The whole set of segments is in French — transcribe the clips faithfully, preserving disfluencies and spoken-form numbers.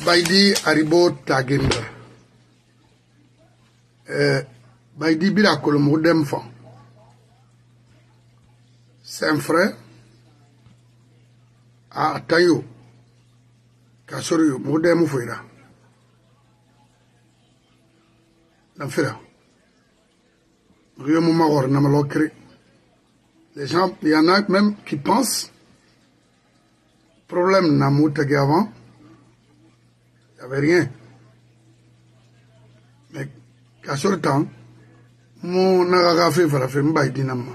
Baidi Aribo Tagenda. Euh, Baidi Bila Kolomodem Fan. C'est un frère. À Tayo. Kassorio, Modem Fouira. L'affaire. Rio Moumagor, Namalokri. Les gens, il y en a même qui pensent. Problème Namoutagé avant. Il n'y avait rien. Mais, qu'à ce temps, mon nagagafé va la faire Baidi Nama.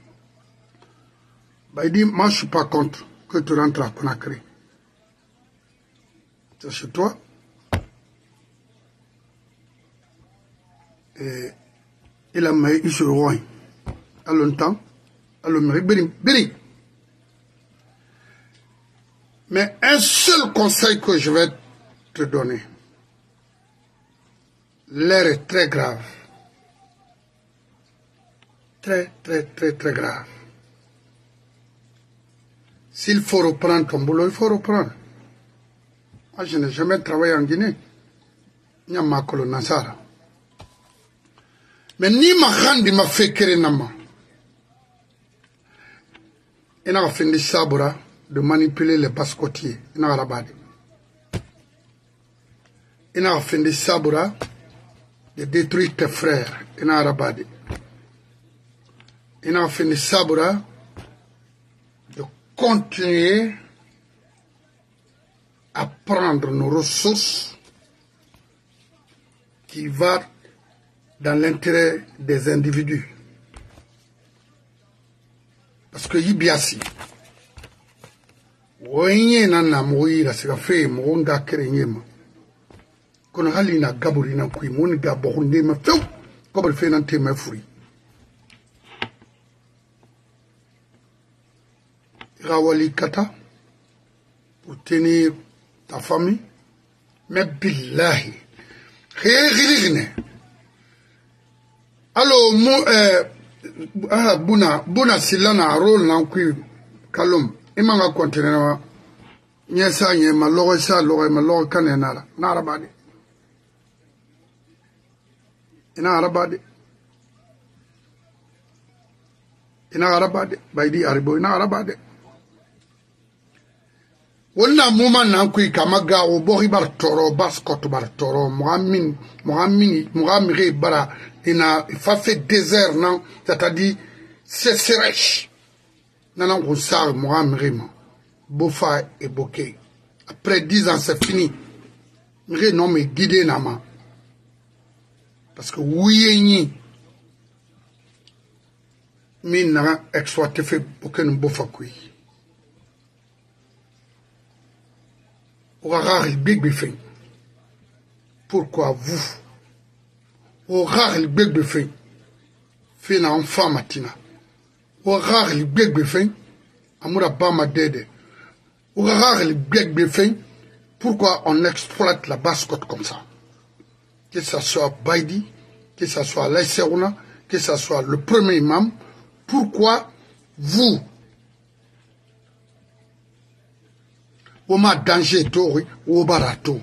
Baidi, moi je ne suis pas contre que tu rentres à Conakry. C'est chez toi. Et il a mis il se roi. À longtemps, à l'Amérique, béni, béni. Mais un seul conseil que je vais te donner. L'air est très grave. Très, très, très, très grave. S'il faut reprendre ton boulot, il faut reprendre. Moi, je n'ai jamais travaillé en Guinée. Il y a ma colonisation. Mais ni ma grande m'a fait créer nama. Il a fait des sabres de manipuler les basse-côtiers. Il a rabadé. Il a fait des sabres de détruire tes frères. Il a rabadé. Il a fait des sabres de continuer à prendre nos ressources qui vont dans l'intérêt des individus. Parce que Yibiasi, Oye nana moira se fait monga kerenyema. Kono halina gaburina kui moniga bohunde ma feu comme le fait dans tes mains fruits. Rawali kata pour tenir ta famille, mais billahi, régligne. Alors, mo euh ah buna buna silana rôle nan kui kalom. Imanga continuer na nyesa nye ma logo sa logo ma logo kanena na arabade. Ina arabade. Ina arabade Baidi Aribo ina arabade. Wonna muma na kui kamaga obori bar toro baskot bar toro muamin muamin muamire bara ina fa fait désert non c'est-à-dire c'est sèche. Nana Roussard muamire Bofa et Bokeh. Après dix ans c'est fini. Mire non me guider nama. Parce que oui mi n'a exploité fait aucun bofa kui. Pourquoi vous au rare le bec de fin fait un enfant matina au rare le bec de fin amoura bama dede au rare le bec de fin pourquoi on exploite la basse-côte comme ça, que ce soit Baidi, que ce soit Laïseouna, que ce soit le premier imam, pourquoi vous au ma danger to au barato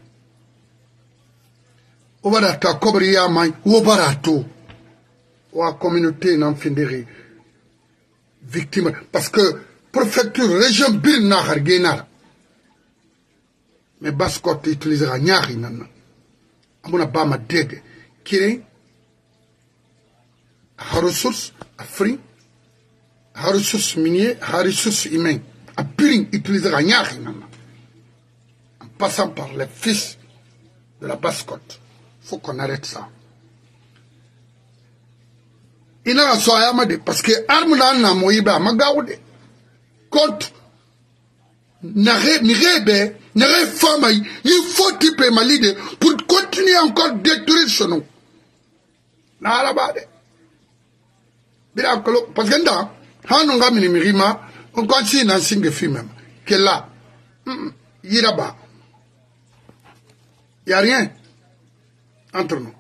au barato kobriya mai au barato ou communauté n'en finira victime parce que préfecture région bir na hargena mais basse-côte utilisera nyari nana amuna bama dede kire a ressources a fruits a ressources miniers a ressources humaines. À Piring utilisera nyari nana. En passant par les fils de la basse-côte. Il faut qu'on arrête ça. Il a soyamade parce que armuna na moiba magawde. Contre nare nirebe nare fama il faut type malide pour continuer encore à détruire ce nom. Na arabade. Bila kolo parce que nda hanonga minimirima on continue dans signe de film même. Que là, il y a là-bas. Il n'y a rien entre nous.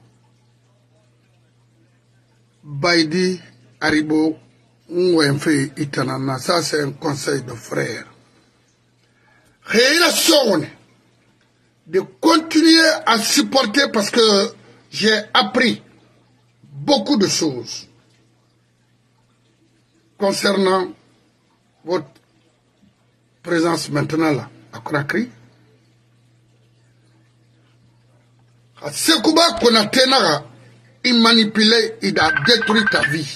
Baidi Aribo, Ouenfe Itanana, ça c'est un conseil de frère. Réla sonne. de continuer à supporter parce que j'ai appris beaucoup de choses concernant votre présence maintenant là à Conakry. Sekouba Konatenara, il manipulait, il a détruit ta vie.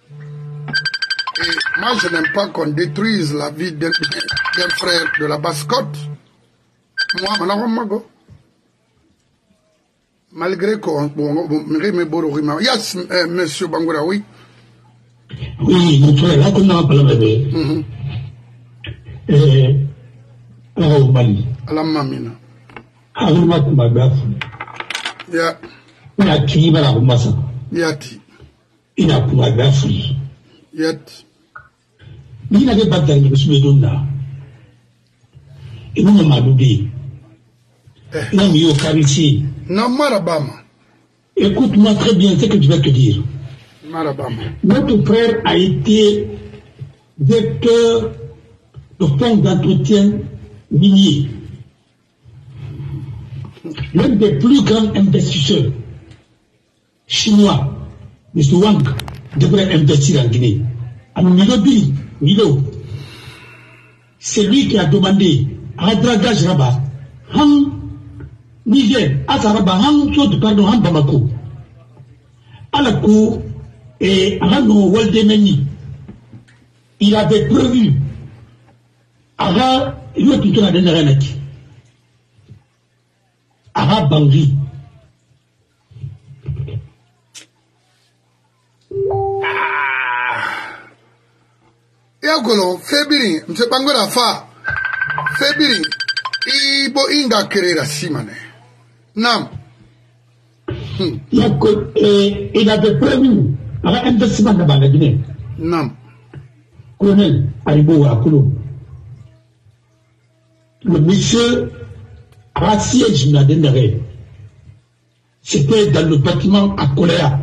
Et moi, je n'aime pas qu'on détruise la vie d'un frère de la basse-côte. Moi, Manawamago. Malgré qu'on me bororima. Yes, euh, monsieur Bangoura, oui. Oui, mon frère, là, qu'on a parlé. Euh, alors, au Mali. À la mamina. Alors, ma baffe. Yeah. Il a qui va la remassa. Yati. Il a pour la baffe. Yat. Il n'avait pas d'argent, je suis là. Et nous, on m'a dit. Il a mis au caricier. Non, Marabama. Écoute-moi très bien ce que je vais te dire. Marabama. Notre frère a été directeur de fonds d'entretien minier. L'un des plus grands investisseurs chinois, M. Wang, devrait investir en Guinée. Alors, Nilobi, Nilo, c'est lui qui a demandé à Dragage Rabat, Han Niger, à Saraba, Han Sot, pardon, Han Bamako, à la cour et à Rano Waldemeni. Il avait prévu à l'autre la dernière année. Ara Bangui. Yagolo, Febiri, M. Bangola Fa, Febiri, Ibo Inga Kerera Simane. Nam. Il avait prévu un investissement dans la Guinée. Nam. Colonel Aribo Akolo. Le monsieur a siège n'a démarré. C'était dans le bâtiment à Coléa.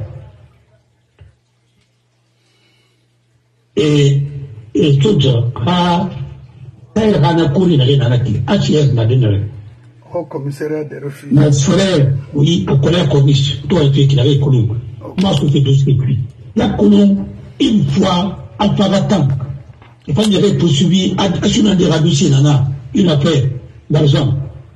Et et tout ça a fait un courrier n'a rien à dire. A siège n'a démarré. Au commissariat des refuges. Mon frère, oui, au Coléa commis, toi tu es qui l'avait connu. Moi je fais dossier puis. Il a connu une fois à Pavatan. Et quand il avait poursuivi à Chine des Rabussi Nana, une affaire d'argent.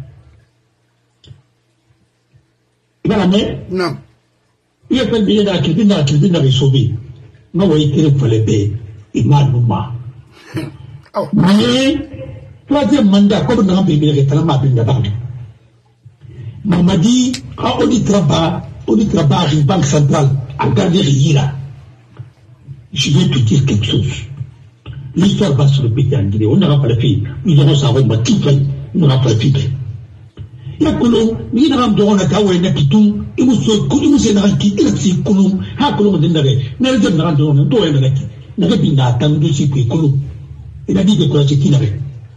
Non. Il a fait bien dans la culture, dans la culture, dans les sauvés. Non, oui, il fallait payer. Il m'a nommé. Mais, troisième mandat, comme dans un pays, il est tellement bien d'abord. M'a dit, quand on y travaille, on y travaille à une banque centrale, à garder Rira. Je vais te dire quelque chose. L'histoire va sur le pays en Guinée. On n'aura pas la fille. Nous allons savoir, moi, qui fait, on n'aura pas la fille. Yakulu, ni na ram doona ka we na kitu, imu so ku imu se na ki ila si kulu, ha kulu de ndare. Na de na doona do e na ki. Na ke binda tan do si ku kulu. Ila di de ko ci kinare.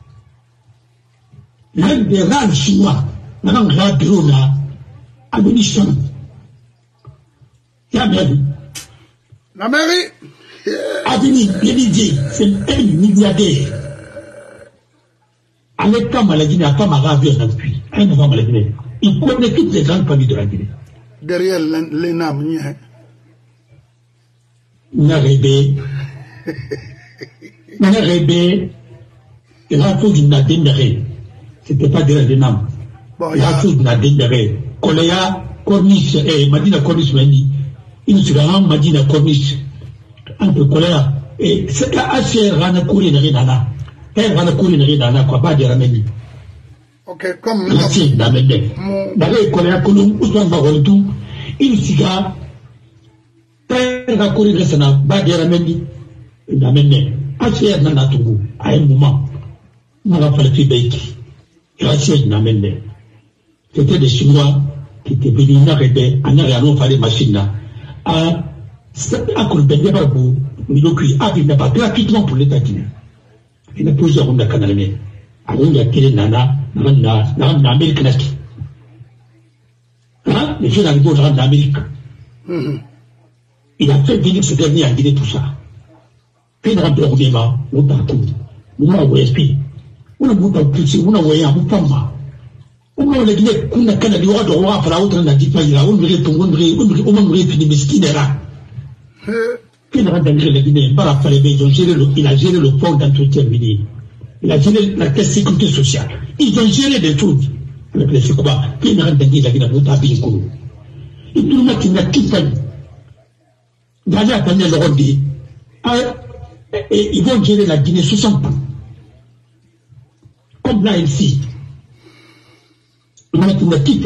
Na de ran chinois, na ran ra drona, abolition. Ya bien. La mairie Abini, Yedidi, c'est un milliardaire. Avec ta maladie, n'a pas ma ravie en appui. Un enfant maladie. Il connaît toutes les grandes familles de la Guinée. Derrière les names, Narébé. Narébé. Il a tout d'une adénéré. C'était pas derrière les names. Il a tout d'une adénéré. Koléa, Corniche, et Madina Corniche, Mani. Il se rend Madina Corniche. Entre Koléa. Et c'est la H R Rana Kouri Nana. Elle va le courir dans la quoi pas de ramène. Ok, comme la tienne d'amène. D'ailleurs, il connaît un colon, où sont va tout. Il cigare. Elle va courir dans la bas de ramène. Il amène. Assez dans la tour, à un moment. On va faire le Québec. Et assez d'amène. C'était des Chinois qui étaient venus n'arrêter, en arrière, faire les machines. À, à Colbert, il n'y a pas beaucoup. Mais le cuit, il n'y a pas gratuitement pour l'État guinéen. Il y a plusieurs hommes de Canada. Alors, il y a quel nana, dans l'Amérique. Hein? Les jeunes arrivent dans l'Amérique. Il a fait venir ce dernier à Guinée tout ça. Puis, il a fait un débat, on t'a couru. On a oué esprit. On a voulu pousser, on a oué à mon femme. On a dit qu'on a canadien de roi pour la haute n'a dit pas il a on dirait ton on dirait on dirait on dirait fini mesquine là. Qu'il a d'entrer la Guinée par rapport à ils ont géré le il a géré le fonds d'entretien minier. Il a géré la caisse sécurité sociale. Ils ont géré des trucs avec les Sékouba. Qu'il a d'entrer la Guinée pour habiller Koulou. Et tout le monde qui n'a quitté pas. D'ailleurs, Daniel le dit, ils vont gérer la Guinée soixante ans. Comme là ici. Pourquoi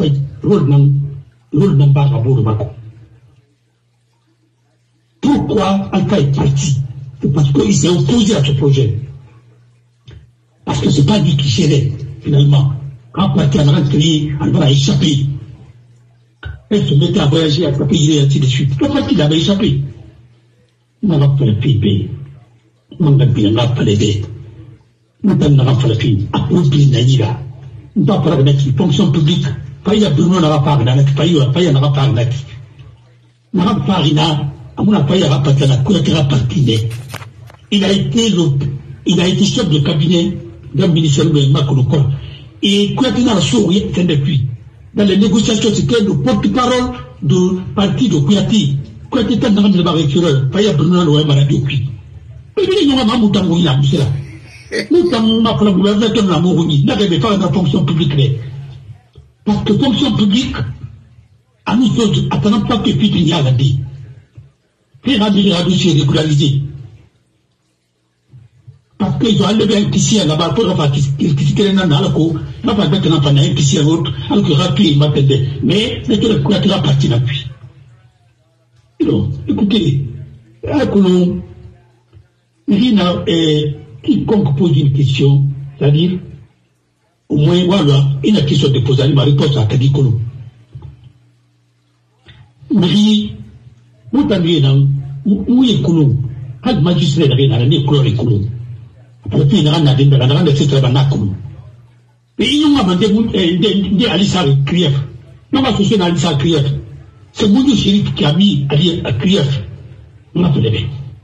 Alpha est parti? C'est parce qu'il s'est opposé à ce projet. Parce que ce n'est pas lui qui gérait, finalement. Quand Alpha a rentré, Alpha a échappé. Elle se mettait à voyager, à payer, et ainsi de suite. C'est pas qu'il avait échappé. On n'a pas fait le P I B. On n'a pas fait les on n'a pas fait le P I B. Après, on n'a on doit parler de la fonction publique. Pas y a Bruno n'a pas parlé, pas y a pas y a n'a pas parlé. N'a pas parlé là, à mon appel, il a pas la couverture partie. Il a été le, il a été chef de cabinet d'un ministère de Macron. Et couverture dans la souris, c'est depuis. Dans les négociations, c'était le porte-parole du parti de Kouyaté. Kouyaté était dans le barricade, pas y a Bruno n'a pas parlé. Et puis, il y a un mouton, il y a un là. Nous avons appelé le gouvernement de la Mourouni, n'avait pas de fonction publique. Parce que fonction publique, à nous autres, attendant pas que puis il y a la dit. Puis ramener un dossier régularisé. Parce qu'ils ont enlevé un piscine là-bas pour faire qu'ils quittent un alcool, n'a pas de temps un piscine l'autre, alors que rapide, il m'attendait. Mais, c'est que le couverture a parti d'appui. Donc, écoutez, à Colomb, Rina est. Quiconque pose une question, c'est-à-dire, au moins, voilà, une question de poser, ma réponse à Kadi Kolo. Mais, vous t'ennuyez dans, où est Kolo? Quand le magistrat est dans l'année, Kolo est Kolo. Après, il y a un an, il y a un an, il y a un an, Kolo. Mais ils ont demandé des Alissa Krief. Non, ma société Alissa Krief. C'est Moudou Chérif qui a mis à Krief. On a fait les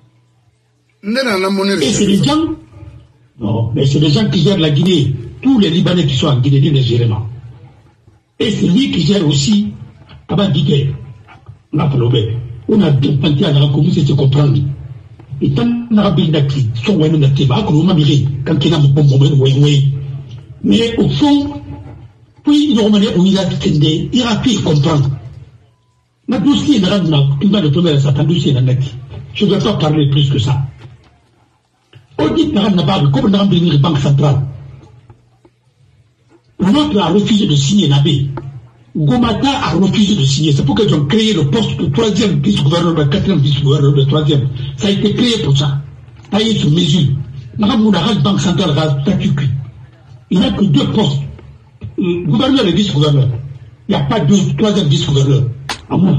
et c'est les gens, non, mais c'est les gens qui gèrent la Guinée, tous les Libanais qui sont en Guinée, les gérants. Et c'est lui qui gère aussi, avant d'Igué, on a fait on a dépensé à la commune, c'est se comprendre. Et tant qu'on a bien d'actifs, son wène d'actifs, à qu'on a miré, quand il a un bon moment, oui, oui. Mais au fond, puis il a remené au milieu de il a pu comprendre. Ma dossier est là, tu vas le tomber à ça, ta dossier est là. Je ne dois pas parler plus que ça. On dit que n'a pas comme on a rempli la Banque centrale. L'autre a refusé de signer Nabé. Gomata a refusé de signer. C'est pourquoi ils ont créé le poste de troisième vice-gouverneur, le quatrième vice-gouverneur, le troisième. Ça a été créé pour ça. Taillé sur mesure. La Banque centrale a statut cuit. Il n'y a que deux postes. Le gouverneur et vice-gouverneur. Il n'y a pas de troisième vice-gouverneur. À moi.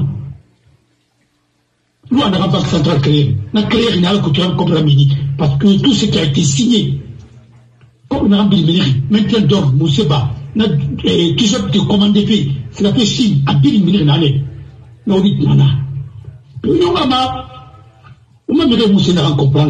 Nous, on a la Banque centrale créée. On a créé une agriculture comme la mini. Parce que tout ce qui a été signé, comme on a rempli le mairie, maintenant d'ordre, Mousseba, qui sont de commander fait, c'est la fait signe, à bien une année. On dit, non, non. Nous, on m'a, on m'a mis le Mousseba en comprendre.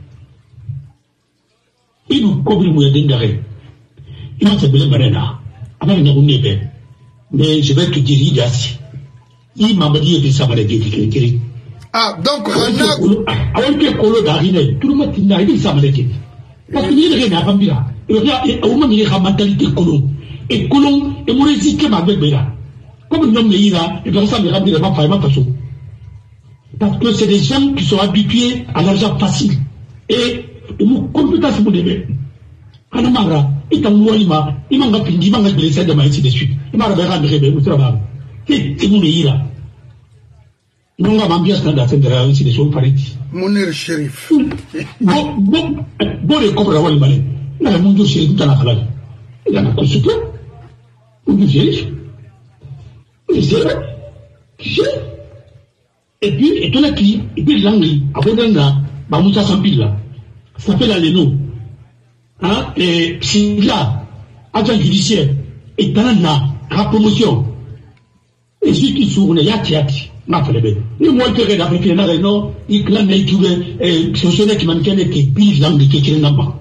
Il nous couvre le moyen d'arrêt. Il m'a fait le marina. Avant, il n'a pas eu mais je vais te dire, il y a assez. Il m'a dit que ça va les guérir. Ah, donc, avant que Kolo d'arriver, tout le monde n'a dit ça m'a dit. Parce qu'il n'y a rien à faire là. Il y a au moins une mentalité Kolo. Et Kolo, et mon récit qui m'a fait là. Comme l'homme est là, et comme ça, il va dire, pas faire façon. Parce que c'est des gens qui sont habitués à l'argent facile. Et, nous, compétence pour les mecs. Anamara, et en moi, il m'a, il m'a rappelé, il m'a rappelé ça de ma ici de suite. Il m'a rappelé, il m'a rappelé, c'est mon est là. Non, on va m'ambiance dans la fin de la réussite des choses pareilles. Mounir Chérif. Bon, bon, bon, les copains, on va le balai. Là, mon Dieu, c'est tout à la halal. Il y a un consultant. Mon Dieu, Chérif. C'est vrai. Et puis, et tout là qui, et puis l'anglais, après là, bah, Moussa Sampil là, ça s'appelle Aléno. Hein, et c'est là, agent judiciaire, et dans la, la promotion. Et ceux qui sont, il y a théâtre. Ma frère, ni moi qui regarde avec les non, il clame les fonctionnaires qui manquent qui pillent l'angle qui est là-bas.